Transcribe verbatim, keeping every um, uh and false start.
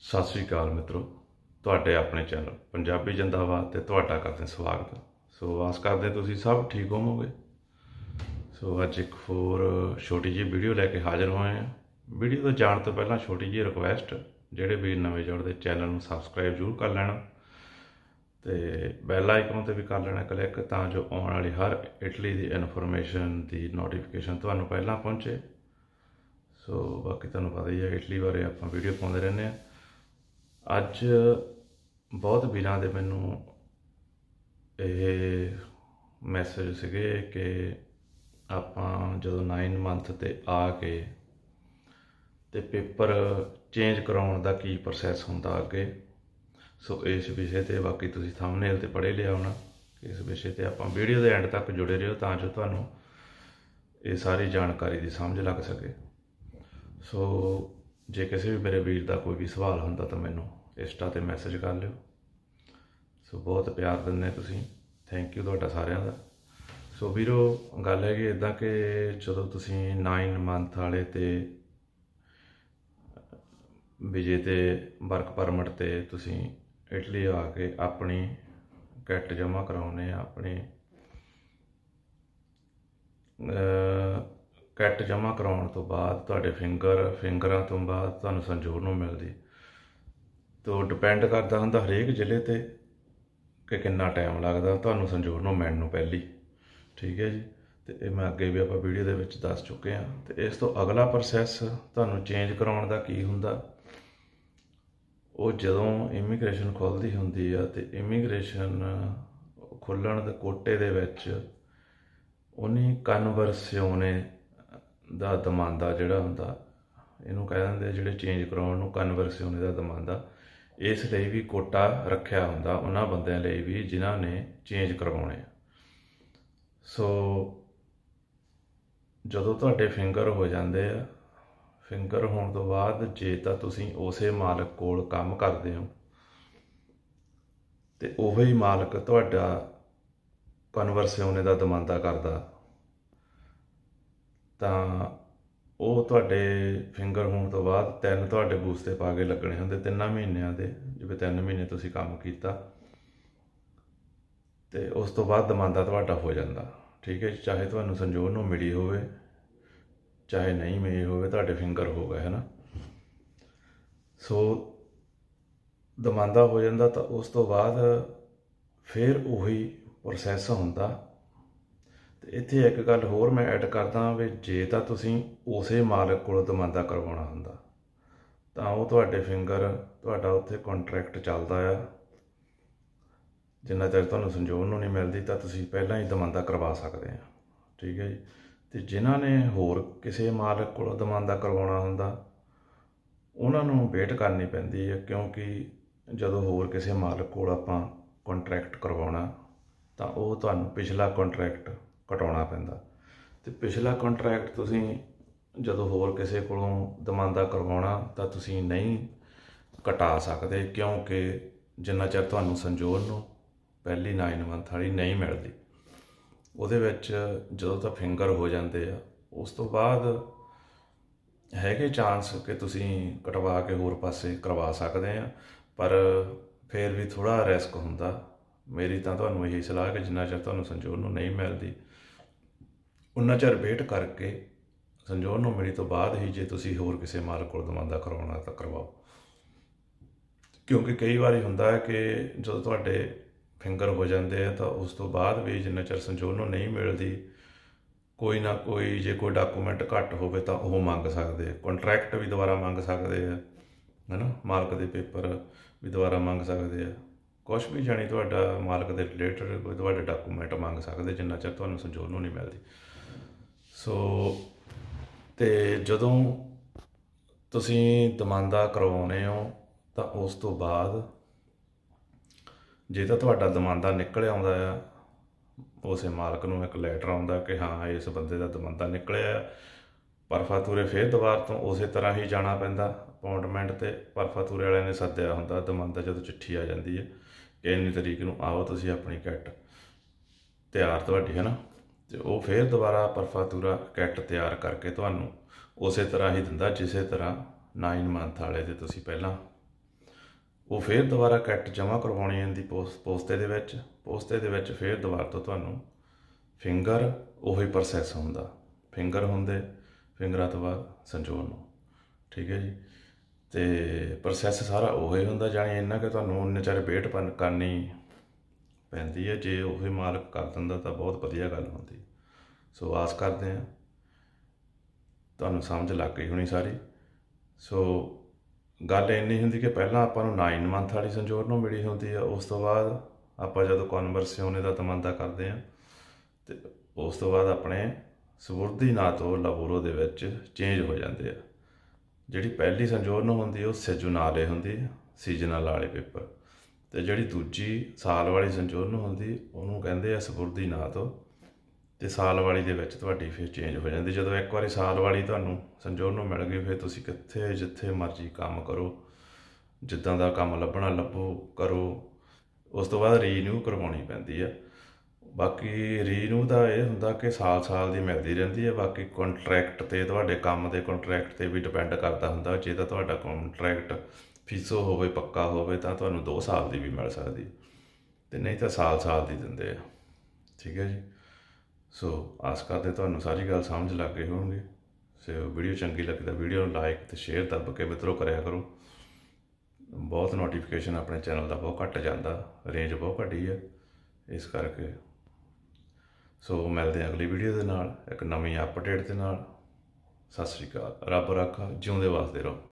सत श्री अकाल मित्रों, तुहाडे अपने चैनल पंजाबी जिंदाबाद ते तुहाडा करदे स्वागत। सो आस करदे तुसीं सब ठीक होवोगे। सो अज एक होर छोटी जी वीडियो लैके हाज़र होए हैं। वीडियो तो जाण तो पहलां छोटी जी रिक्वेस्ट, जिहड़े वीर नवें जुड़दे चैनल नूं सबसक्राइब जरूर कर लेना ते बैल आइकन ते भी कर लेना क्लिक, तां जो आउण वाली हर इटली की इनफॉर्मेशन की नोटिफिकेशन तुहानूं पहलां पहुंचे। सो बाकी तुहानूं पता ही है इटली बारे आपां वीडियो पाउंदे रहिंदे आ। अज बहुत वीरां दे मैनूं ये मैसेज सीगे कि आपां जदों नाइन मंथ ते आ के ते पेपर चेंज कराउण दा की प्रोसैस हुंदा अगे। सो इस विषय ते बाकी तुसीं थंबनेल ते पढ़े लिया होना कि इस विषय ते आपां वीडियो दे एंड तक जुड़े रहियो तां जो तुहानूं ये सारी जानकारी दी समझ लग सके। सो जे किसी भी मेरे वीर का कोई भी सवाल होंदा तो मैनू इंस्टा ते मैसेज कर लियो। सो बहुत प्यार दिंदे तुसीं, थैंक यू तुहाडा सारिआं दा। सो वीरो गल हैगी इदां कि जदों तुसीं नाइन मंथ वाले ते विजे ते वर्क परमिट ते तुसीं इटली आके अपनी कैट जमा कराउने अपनी कैट जमा कराउण तो बाद तुहाडे फिंगर फिंगरां तो बाद तुहानूं संजोरनो मिलदी। तो डिपेंड करदा हुंदा हरेक जिले ते कि किन्ना टाइम लगदा तुहानूं संजोरनो मिलण नूं पहली। ठीक है जी, तो मैं अगे भी आपां वीडियो दे विच दस चुके हैं। तो इस तो अगला प्रोसैस तुहानूं चेंज कराउण दा की हुंदा, वो जदों इमीग्रेशन खुलदी हुंदी आ ते इमीग्रेशन खुल्लण दे कोटे दे विच उन्नी कन्वर्सिओने दा दमांदा जिहड़ा हुंदा, इहनूं कह दिंदे जिहड़े चेंज कराउण नूं कन्वर्सिओने दा दमांदा, इसलिए भी कोटा रखिया हुंदा उन्हां बंदिआं लई भी जिन्हां ने चेंज करवाउणे आ। सो जदों तुहाडे फिंगर हो जांदे आ, फिंगर होण तो बाद जे तां तुसीं उसे मालक कोल काम करदे हो ते उही मालक तुहाडा कन्वर्सिओने दा दमांदा करदा, तां ਉਹ ਤੁਹਾਡੇ ਫਿੰਗਰ ਹੋਣ ਤੋਂ ਬਾਅਦ ਤਿੰਨ ਤੁਹਾਡੇ ਬੂਸਤੇ ਪਾ ਕੇ ਲੱਗਣੇ ਹੁੰਦੇ ਤਿੰਨਾਂ ਮਹੀਨਿਆਂ ਦੇ। ਜਿਵੇਂ ਤਿੰਨ ਮਹੀਨੇ ਤੁਸੀਂ ਕੰਮ ਕੀਤਾ ਤੇ ਉਸ ਤੋਂ ਬਾਅਦ ਦਮਾਂਦਾ ਤੁਹਾਡਾ ਹੋ ਜਾਂਦਾ। ਠੀਕ ਹੈ, ਚਾਹੇ ਤੁਹਾਨੂੰ ਸੰਜੋਗ ਨੂੰ ਮਿਲੀ ਹੋਵੇ ਚਾਹੇ ਨਹੀਂ ਮਿਲੀ ਹੋਵੇ, ਤੁਹਾਡੇ ਫਿੰਗਰ ਹੋ ਗਏ ਹੈ ਨਾ। ਸੋ ਦਮਾਂਦਾ ਹੋ ਜਾਂਦਾ ਤਾਂ ਉਸ ਤੋਂ ਬਾਅਦ ਫਿਰ ਉਹੀ ਪ੍ਰੋਸੈਸ ਹੁੰਦਾ। तो इत्थे एक गल होर मैं ऐड करदा भी जे तां तुसीं उसे मालक कोलों दमांदा करवाउणा हुंदा तां ओह तुहाडे फिंगर तुहाडा उत्थे कॉन्ट्रैक्ट चलदा आ। जिन्ना चਿਰ तुहानूं संजोग नूं नहीं मिलदी तां तुसीं पहिलां ही दमांदा करवा सकदे आ। ठीक है जी, ते जिन्हां ने होर किसी मालक कोलों दमांदा करवाउणा हुंदा उन्हां नूं वेट करनी पैंदी है, क्योंकि जदों होर किसी मालक कोल आपां कॉन्ट्रैक्ट करवाउणा तां ओह तुहानूं पिछला कॉन्ट्रैक्ट घटाउणा पैंदा। ते पिछला कॉन्ट्रैक्ट तुसीं जदों होर किसी कोलों दमांदा करवाउणा तां तुसीं नहीं घटा सकदे, क्योंकि जिन्ना चिर तुहानूं संजोग नूं पहली नाइन मंथ वाली नहीं मिलदी उहदे विच जदों तां फिंगर हो जांदे आ उस तो बाद हैगे चांस कि तुसीं कटवा के होर पासे करवा सकदे आ, पर फिर भी थोड़ा रिस्क हुंदा। मेरी तां तुहानूं यही सलाह कि जिन्ना चिर तुहानूं संजोग नूं नहीं मिलदी उन्ना चिर वेट करके संजोग नूं मिली तो बाद ही जे तुसीं होर किसी मालक कोल दमांदा करवाउणा तां करवाओ। क्योंकि कई बार हुंदा है कि जदों तुहाडे फिंगर हो जांदे आ तां उस तो बाद भी जिन्ना चिर संजोग नूं नहीं मिलदी कोई ना कोई जे कोई डॉकूमेंट घट होवे तां ओह मंग सकदे, कॉन्ट्रैक्ट भी दोबारा मंग सकदे आ है ना, मालक दे पेपर भी दोबारा मंग सकदे आ, कुछ भी जानी तुहाडा मालक दे रिलेटेड कोई तुहाडे डॉकूमेंट मंग सकदे जिन्ना चिर तुहानूं संजोग नूं नहीं मिलदी। सो ते जदों तुसीं दमांदा करवाउने हो तां उस तो बाद जे तां तुहाडा दमांदा निकल आउंदा आ, उस मालक नूं एक लैटर आउंदा कि हाँ इस बंदे दा दमांदा निकलिआ, पर फातूरे फिर दोबारा तो उस तरह ही जाना पैंदा अपॉइंटमेंट ते। पर फातूरे वाले ने सद्दिआ हुंदा दमांदा जदों चिट्ठी आ जांदी है कि इन्नी तरीक नूं आओ तुसीं अपनी कैट तैयार तुहाडी है ना, तो वह फिर दोबारा परफातूरा कैट तैयार करके तुहानूं उस तरह ही दिंदा जिस तरह नाइन मंथ वाले ते तुसीं पहलां ਉਹ ਫਿਰ ਦੁਬਾਰਾ ਕਿੱਟ ਜਮ੍ਹਾਂ ਕਰਵਾਉਣੀ ਜਾਂਦੀ ਪੋਸ ਪੋਸਤੇ ਦੇ ਵਿੱਚ। ਪੋਸਤੇ ਦੇ ਵਿੱਚ ਫਿਰ ਦੁਬਾਰਾ ਤੋਂ ਤੁਹਾਨੂੰ ਫਿੰਗਰ ਉਹੀ ਪ੍ਰੋਸੈਸ ਹੁੰਦਾ, ਫਿੰਗਰ ਹੁੰਦੇ, ਫਿੰਗਰਾਂ ਤੋਂ ਬਾਅਦ ਸੰਜੋਣ ਨੂੰ। ਠੀਕ ਹੈ ਜੀ। ਅਤੇ ਪ੍ਰੋਸੈਸ ਸਾਰਾ ਉਹੀ ਹੁੰਦਾ, ਜਾਣੀ ਇੰਨਾ ਕਿ ਤੁਹਾਨੂੰ ਉਨੇ ਚਿਰ ਵੇਟ ਪਨ ਕਰਨੀ ਪੈਂਦੀ ਹੈ। ਜੇ ਉਹੀ ਮਾਲਕ ਕਰ ਦਿੰਦਾ ਤਾਂ ਬਹੁਤ ਵਧੀਆ ਗੱਲ ਹੁੰਦੀ। ਸੋ ਆਸ ਕਰਦੇ ਹਾਂ ਤੁਹਾਨੂੰ ਸਮਝ ਲੱਗ ਗਈ ਹੋਣੀ ਸਾਰੀ। ਸੋ ਗੱਲ ਇੰਨੀ ਹੁੰਦੀ ਕਿ ਪਹਿਲਾਂ ਆਪਾਂ ਨੂੰ ਨਾਈਨ ਮੰਥ ਵਾਲੀ ਸੰਜੋਰ ਨੂੰ ਮਿਲੀ ਹੁੰਦੀ ਆ, ਉਸ ਤੋਂ ਬਾਅਦ ਆਪਾਂ ਜਦੋਂ ਕਨਵਰਸਿਓਨੇ ਦਾ ਤਮੰਦਾ ਕਰਦੇ ਹਾਂ ਅਤੇ ਉਸ ਤੋਂ ਬਾਅਦ ਆਪਣੇ ਸਪੁਰਦੀ ਨਾਂ ਤੋਂ ਲਾਬੋਰੋ ਦੇ ਵਿੱਚ ਚੇਂਜ ਹੋ ਜਾਂਦੇ ਆ। ਜਿਹੜੀ ਪਹਿਲੀ ਸੰਜੋਰਨ ਹੁੰਦੀ ਉਹ ਸਿਜੁਨਾਲੇ ਹੁੰਦੀ, ਸੀਜ਼ਨਲ ਵਾਲੇ ਪੇਪਰ, ਅਤੇ ਜਿਹੜੀ ਦੂਜੀ ਸਾਲ ਵਾਲੀ ਸੰਜੋਰਨ ਹੁੰਦੀ ਉਹਨੂੰ ਕਹਿੰਦੇ ਆ ਸਪੁਰਦੀ ਨਾਂ ਤੋਂ। ਅਤੇ ਸਾਲ ਵਾਲੀ ਦੇ ਵਿੱਚ ਤੁਹਾਡੀ ਫਿਰ ਚੇਂਜ ਹੋ ਜਾਂਦੀ। ਜਦੋਂ ਇੱਕ ਵਾਰੀ ਸਾਲ ਵਾਲੀ ਤੁਹਾਨੂੰ ਸੰਜੋਰਨ ਨੂੰ ਮਿਲ ਗਈ, ਫਿਰ ਤੁਸੀਂ ਕਿੱਥੇ ਜਿੱਥੇ ਮਰਜ਼ੀ ਕੰਮ ਕਰੋ, ਜਿੱਦਾਂ ਦਾ ਕੰਮ ਲੱਭਣਾ ਲੱਭੋ, ਕਰੋ। ਉਸ ਤੋਂ ਬਾਅਦ ਰੀਨਿਊ ਕਰਵਾਉਣੀ ਪੈਂਦੀ ਆ। ਬਾਕੀ ਰੀਨਿਊ ਦਾ ਇਹ ਹੁੰਦਾ ਕਿ ਸਾਲ ਸਾਲ ਦੀ ਮਿਲਦੀ ਰਹਿੰਦੀ ਹੈ। ਬਾਕੀ ਕੰਟਰੈਕਟ 'ਤੇ, ਤੁਹਾਡੇ ਕੰਮ ਦੇ ਕੰਟਰੈਕਟ 'ਤੇ ਵੀ ਡਿਪੈਂਡ ਕਰਦਾ ਹੁੰਦਾ। ਜੇ ਤਾਂ ਤੁਹਾਡਾ ਕੰਟਰੈਕਟ ਫੀਸੋ ਹੋਵੇ, ਪੱਕਾ ਹੋਵੇ, ਤਾਂ ਤੁਹਾਨੂੰ ਦੋ ਸਾਲ ਦੀ ਵੀ ਮਿਲ ਸਕਦੀ, ਅਤੇ ਨਹੀਂ ਤਾਂ ਸਾਲ ਸਾਲ ਦੀ ਦਿੰਦੇ ਆ। ਠੀਕ ਹੈ ਜੀ। ਸੋ ਆਸ ਕਰਦੇ ਤੁਹਾਨੂੰ ਸਾਰੀ ਗੱਲ ਸਮਝ ਲੱਗ ਗਈ ਹੋਣਗੀ। ਸੋ ਵੀਡੀਓ ਚੰਗੀ ਲੱਗੀ ਤਾਂ ਵੀਡੀਓ ਨੂੰ ਲਾਈਕ ਅਤੇ ਸ਼ੇਅਰ ਦੱਬ ਕੇ ਮਿੱਤਰੋ ਕਰਿਆ ਕਰੋ। ਬਹੁਤ ਨੋਟੀਫਿਕੇਸ਼ਨ ਆਪਣੇ ਚੈਨਲ ਦਾ ਬਹੁਤ ਘੱਟ ਜਾਂਦਾ, ਰੇਂਜ ਬਹੁਤ ਘੱਟੀ ਹੈ, ਇਸ ਕਰਕੇ। ਸੋ ਮਿਲਦੇ ਹਾਂ ਅਗਲੀ ਵੀਡੀਓ ਦੇ ਨਾਲ, ਇੱਕ ਨਵੀਂ ਅਪਡੇਟ ਦੇ ਨਾਲ। ਸਤਿ ਸ਼੍ਰੀ ਅਕਾਲ। ਰੱਬ ਰਾਖਾ, ਜਿਉਂਦੇ ਵਸਦੇ ਰਹੋ।